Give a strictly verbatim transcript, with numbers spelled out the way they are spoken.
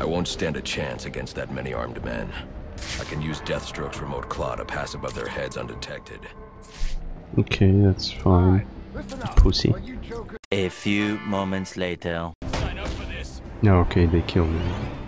I won't stand a chance against that many armed men. I can use Deathstroke's remote claw to pass above their heads undetected. Okay, that's fine. Pussy. A few moments later. No, okay, they killed me.